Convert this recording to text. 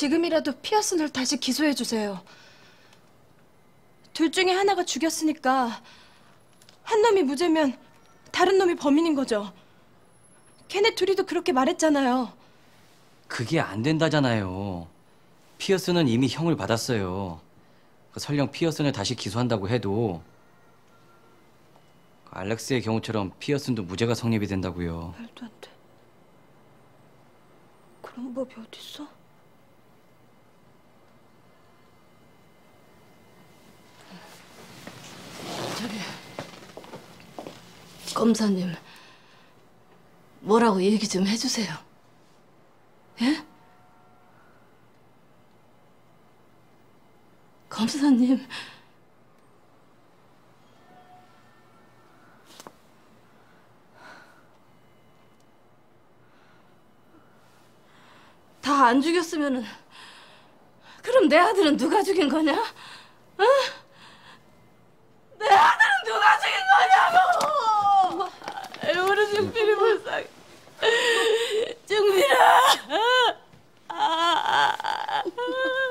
지금이라도 피어슨을 다시 기소해 주세요. 둘 중에 하나가 죽였으니까 한 놈이 무죄면 다른 놈이 범인인 거죠. 걔네 둘이도 그렇게 말했잖아요. 그게 안 된다잖아요. 피어슨은 이미 형을 받았어요. 설령 피어슨을 다시 기소한다고 해도 알렉스의 경우처럼 피어슨도 무죄가 성립이 된다고요. 말도 안 돼. 그런 법이 어딨어? 저기 검사님, 뭐라고 얘기 좀 해주세요. 예? 검사님. 다 안 죽였으면은 그럼 내 아들은 누가 죽인 거냐? 어? 내 아들은 누가 죽인 거냐고! 우리 승필이 불쌍해. 승필아!